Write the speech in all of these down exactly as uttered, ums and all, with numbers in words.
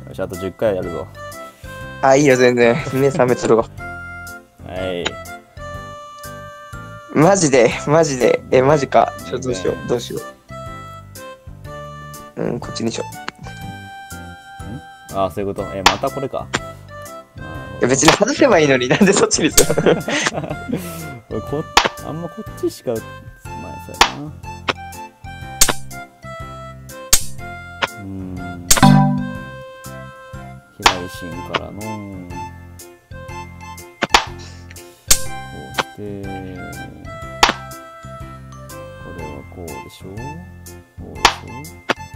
よし、あとじゅっかいやるぞ。 あ、いいよ、全然。目覚めとるわ。 はい。 マジで、マジで。え、マジか。ちょ、どうしよう、どうしよう。うん、こっちにしよう。んああ、そういうこと。え、またこれか。 う。別に外せばいいのになんでそっちにする俺こあんまこっちしか前さやな。うーん。平井心からのこうしてこれはこうでしょこうでしょ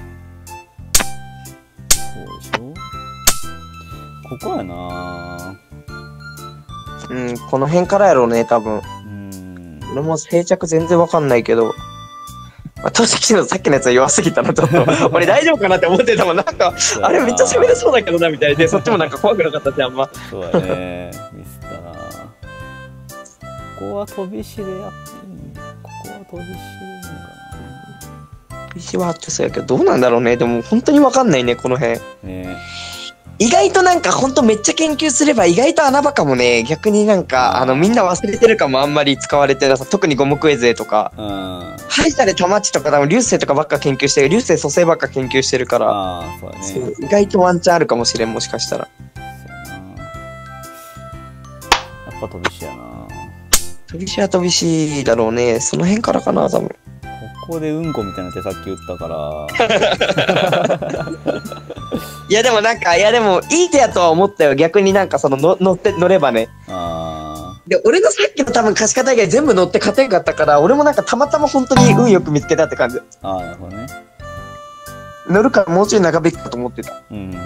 こうでしょここやな。 うん、この辺からやろうね、多分。 うーん。 俺も定着全然わかんないけど。まあ、正直のさっきのやつは弱すぎたな、ちょっと。俺大丈夫かなって思ってたもん。なんか、あれめっちゃ攻めれそうだけどな、みたいで、そっちもなんか怖くなかったし、あんま。 そうだね。ミスったな。ここは飛び石でやっていいの？ここは飛び石でいいのかな。 飛び石はあってそうやけど、どうなんだろうね。でも本当にわかんないね、この辺。 ね。 意外となんかほんとめっちゃ研究すれば意外と穴場かもね。逆になんか、あの、みんな忘れてるかもあんまり使われてなさ、特に五目絵図とか。 うん。 歯医者で玉地とか多分流星とかばっか研究してる。流星蘇生ばっか研究してるから。 ああ、そうだね。 そう意外とワンチャンあるかもしれん、もしかしたら。 そうやな。やっぱ飛び石やな。 飛び石は飛び石だろうね。その辺からかな、多分。 ここでうんこみたいな手さっき打ったからいやでもなんか、いやでもいい手やとは思ったよ。逆になんかそのの乗って乗ればね。 あで、俺のさっきの多分貸し方以外全部乗って勝てんかったから、俺もなんかたまたま本当に運よく見つけたって感じ。 あああ、なるほどね。 乗るからもうちょい長引くかと思ってた。 うんうん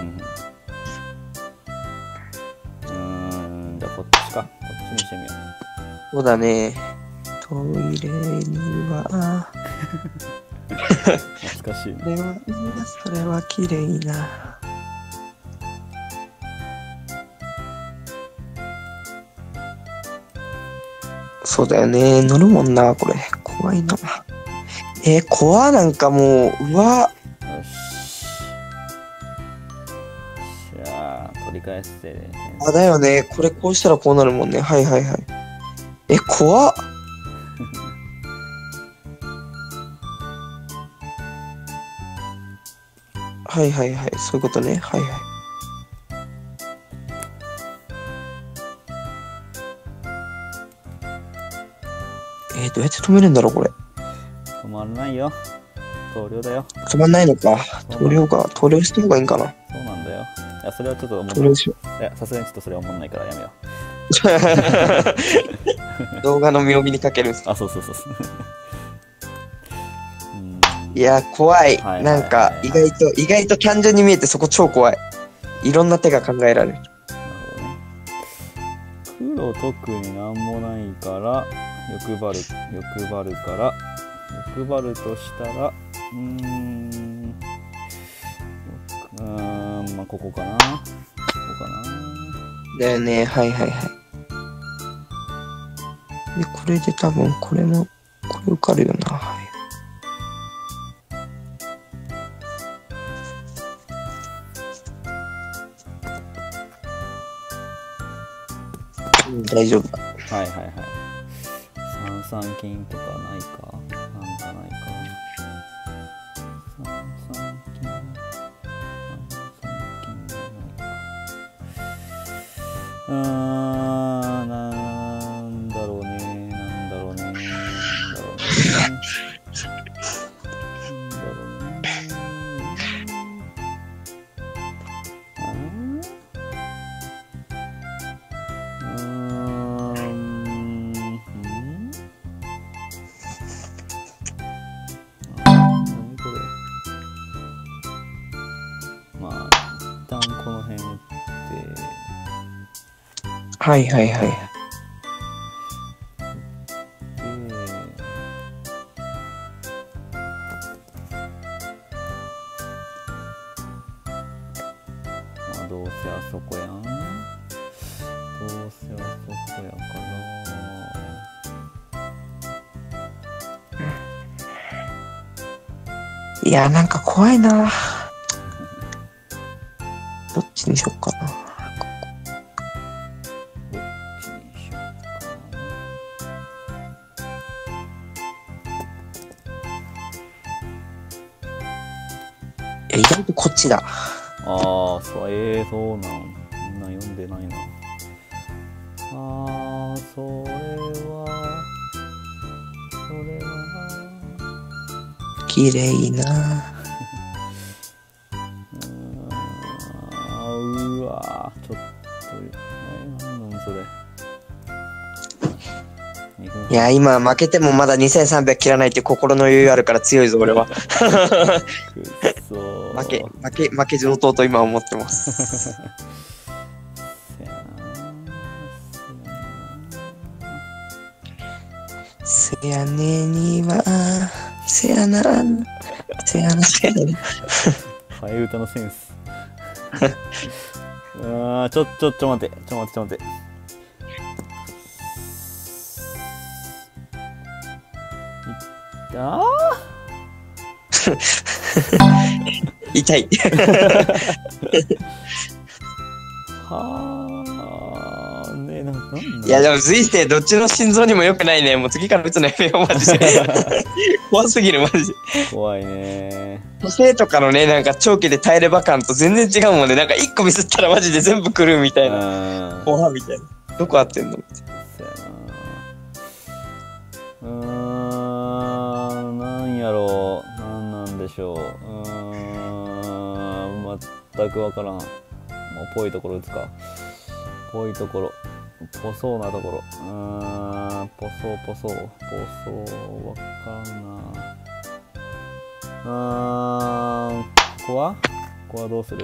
うんうん。じゃあこっちか。こっちにしてみよう。 そうだね。トイレには懐かしいね。 それはいいな、それは綺麗な。そうだよね。乗るもんな、これ。怖いな。えー、怖なんかもう、うわ。 よし。じゃあ、取り返してね。 あ、だよね。これこうしたらこうなるもんね。はいはいはい。え、怖っ。はいはいはい。そういうことね。はいはい。えー、どうやって止めるんだろう、これ。 止まらないよ。投了だよ。 止まんないのか。投了か。投了した方がいいんかな。 そうなんだよ。いや、それはちょっと思投了しよう。いや、さすがにちょっとそれは思んないからやめよう。動画の妙味にかけるんすう。あ、そうそうそうそう。 いや、怖い。 はいはいはいなんか、意外と、意外と単純に見えてそこ超怖い。いろんな手が考えられる。 なるほどね。黒特になんもないから、欲張る、欲張るから、欲張るとしたら、うーん、うーん、まあ、ここかな。ここかな。 だよね。はいはいはい。で、これで多分、これも、これ受かるよな。はい。うん、大丈夫だ。 はいはいはい。三三金とかないか。なんかないか。三三金。三三金ないか。うーん、なんだろうね。なんだろうね。なんだろうね。なんだろうね。 はいはいはい。 まあどうせあそこやん。どうせあそこやから。 いや、なんか怖いな。 どっちにしよっかな。 どっちにしようかいや、意外とこっちだ。 な。ああ、そう、ええー、そうなん。みんな読んでないな。ああ、それは、それは、 綺麗な。 うーん、うわー、ちょっと、えー、なんなんそれ。にふんいや、今負けてもまだにせんさんびゃく切らないっていう心の余裕あるから強いぞ、俺は。 くっそー。 負け、負け、負け上等と今思ってます。 せやなせやねには、せやな、せやな、せやな。 替え歌のセンス。うわー、ちょ、ちょ、ちょ待って、ちょ待って、ちょ待って。いった痛い。 はあ、ねえ、な、なんだいや、でも、随生どっちの心臓にも良くないね。もう次から打つのやめよう、マジで。怖すぎる、マジで。 怖いね。 女性とかのね、なんか長期で耐えれば感と全然違うもんね。なんか一個ミスったらマジで全部来るみたいな。 うん。 怖みたいな。どこ合ってんの？ そうやな。うーん、なんやろう。なんなんでしょう。うーん、全くわからん。もう、ぽいところ打つか。ぽいところ。ぽそうなところ。うーん、ぽそうぽそう。ぽそう、わからんな。うーん、ここはここはどうする？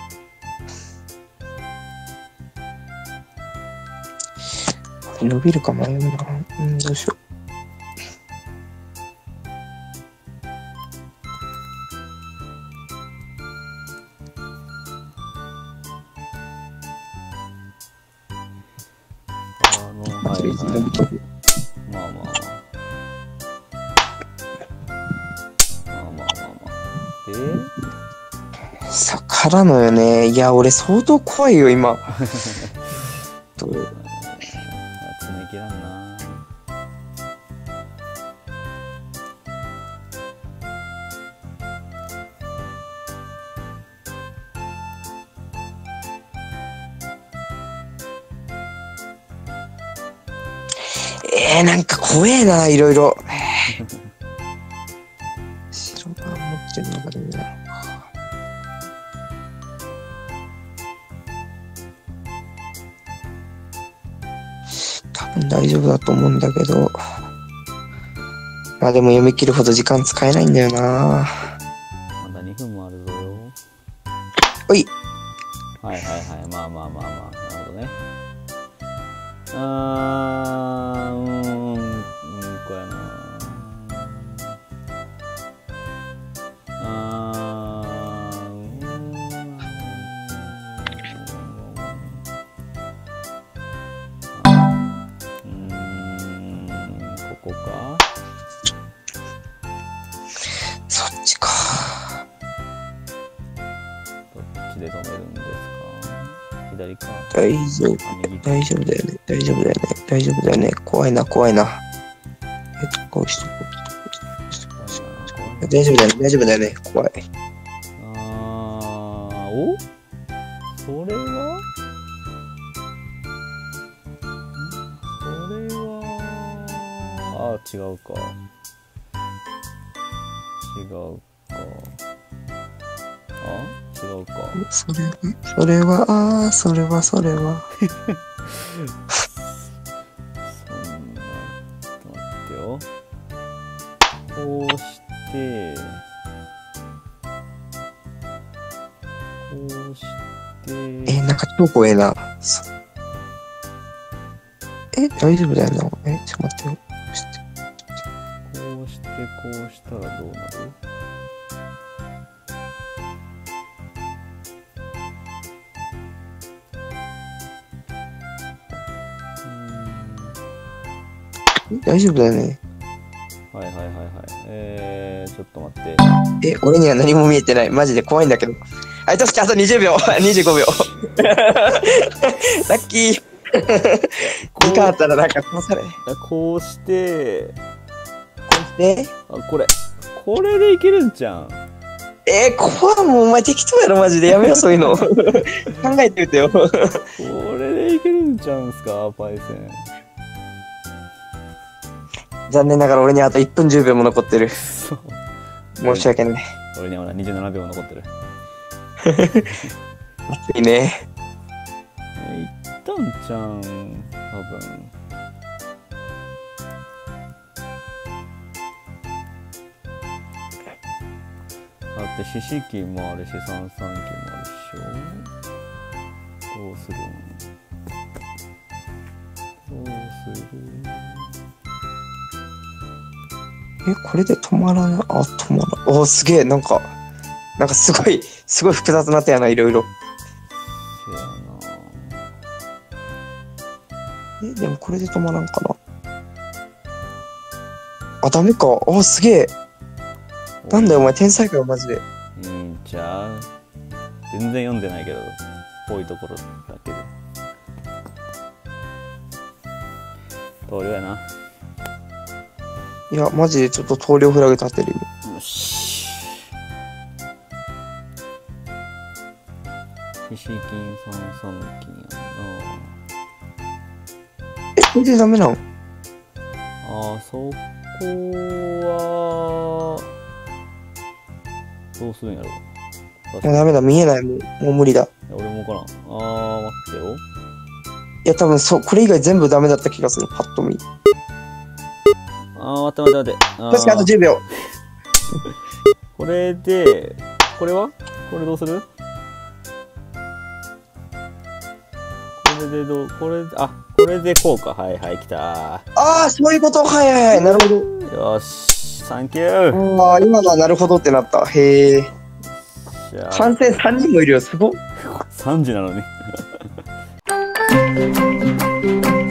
伸びるか迷うな。うん、どうしよう。 あの、はいはい。まあまあまあ。まあまあまあまあ。で、 さ、からのよね。いや、俺相当怖いよ、今。と詰め切らんな。 えー、なんか怖えな、いろいろ。白番持ってるのがダメなのか。多分大丈夫だと思うんだけど。まあでも読み切るほど時間使えないんだよな。 まだにふんもあるぞよ。 おい。 はいはいはい。まあまあまあまあ。なるほどね。あー、うーん、うん、こやな。あー、うーん。うーん、ここか。 そっちか。 どっちで止めるんですか？左か。 大丈夫。 あ、右か。 大丈夫だよね。大丈夫だよね。大丈夫だよね。怖いな、怖いな。えっと、こうして、こうして、こうして。 怖いな。 大丈夫だよね。大丈夫だよね。怖い。 あー、お？それは？それは、あ、違うか。違うか。あ、違うか。 それは、それは、ああ、それは、それは。 そんな、ちょっと待ってよ。こうして、こうして、 え、なんか超怖えな。そえ、大丈夫だよな。え、ちょっと待ってよ。 こうして、こうしたらどうなる？ 大丈夫だよね。 はいはいはいはい。えー、ちょっと待って。 え、俺には何も見えてない。マジで怖いんだけど。 はい、としきあとにじゅうびょう。にじゅうごびょう。ラッキー。時間あったらなんか殺され。ここうしてうしてあこれこれでいけるんじゃん。 えー、ここはもうお前適当やろ、マジで。やめよ、そういうの。考えてみてよ。 これでいけるんちゃうんすか、パイセン。 残念ながら俺にあといっぷんじゅうびょうも残ってる。 そう申し訳ない。 俺にはまだにじゅうななびょう残ってる。 いいね。 え、いったんちゃうん、多分。だって四式もあるし三三機もあるっしょ。どうするんどうするえ、これで止まらない。あ、止まらない。おー、すげえ。なんか、なんかすごい、すごい複雑な手やな、いろいろ。 せやな。 え、でもこれで止まらんかな。あ、ダメか。あ、すげえ。なんだよ、お前、天才かよ、マジで。 いいんちゃう。全然読んでないけど、ぽいところだけど。投了やな。 いや、マジでちょっと投了フラグ立てるよ。 よし。四式金三三金やえ、これでダメなの？ な。ああ、そこは、どうするんやろ。 もうダメだ、見えない、もう、もう無理だ。 いや俺もわからん。あー、待ってよ。 いや、多分そう、これ以外全部ダメだった気がする、パッと見。 あー、待って待って待って。あー確かあとじゅうびょう。 これで、これはこれどうする？これでどう、これで、あ、これでこうか。はいはい、来た。 ああ、そういうこと。はいはいはい、なるほど。 よし、サンキュー。 ああ、今のはなるほどってなった。へえ。 じゃあ、 反省さんにんもいるよ、すごっ。 さんじなのに。